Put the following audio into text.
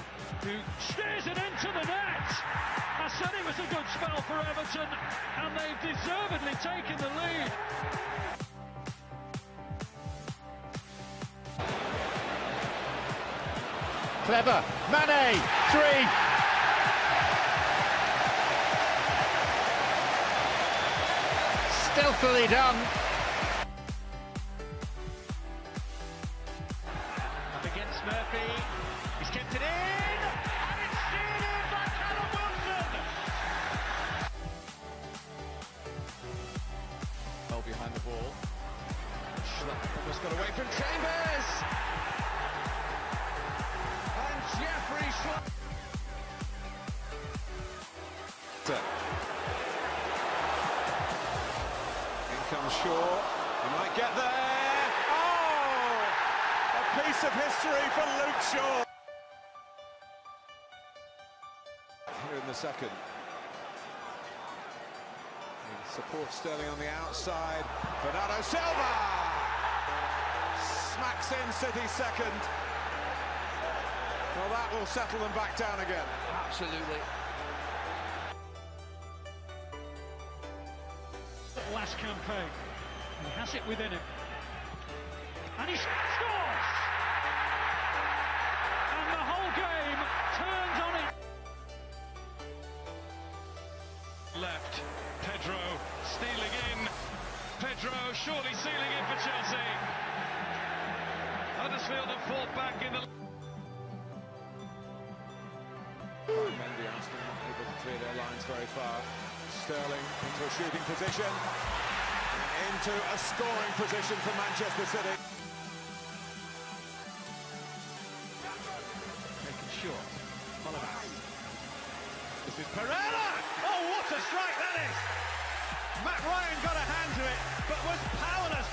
who steers it into the net. I said it was a good spell for Everton, and they've deservedly taken the lead. Clever, Mane, 3. Stealthily done. Up against Murphy, he's kept it in, and it's steered in by Callum Wilson. Well behind the ball. Schlupp almost got away from Chambers. And Jeffrey Schlupp. In comes Shaw. He might get there. Oh! A piece of history for Luke Shaw. Here in the second. Support Sterling on the outside. Bernardo Silva smacks in City second. Well, that will settle them back down again. Absolutely. Last campaign, he has it within him, and he scores! And the whole game turns on it. Left, Pedro stealing in. Pedro surely sealing in for Chelsea. Huddersfield have fought back in the... Mendy, Arsenal not able to clear their lines very far. Sterling into a shooting position, into a scoring position for Manchester City. Taken short, Molavas. This is Pereira! Oh, what a strike that is! Matt Ryan got a hand to it, but was powerless